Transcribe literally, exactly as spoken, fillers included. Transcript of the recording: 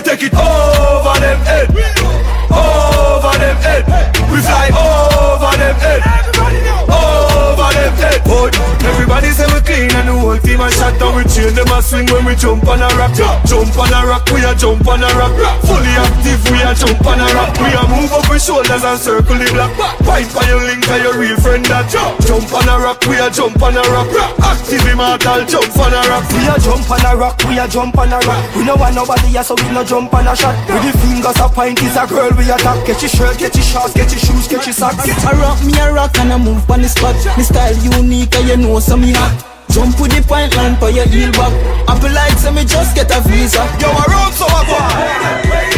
take it over them head, over them head. We fly over them head, over them head. Oh, everybody say we clean and the whole team a shot down. We chain them a swing when we jump on a rock. Jump on a rock, we a jump on a rock. Fully active, we a jump on a rock. We a move up our shoulders and circle the block. Pipe on your link and your real friend that jump on a rock, we a jump on a rock. Active Immortal, jump on a rock. We a jump on a rock, we a jump on a rock. We no want nobody here, so we no jump on a shot. With the fingers a point is a girl we attack. Get your shirt, get your shorts, get your shoes, get your socks. I rock me a rock and I move on the spot. Me style unique and you know some me hot. Jump with the point line for your heel back. Apple like say me just get a visa. Yo, I run so I go.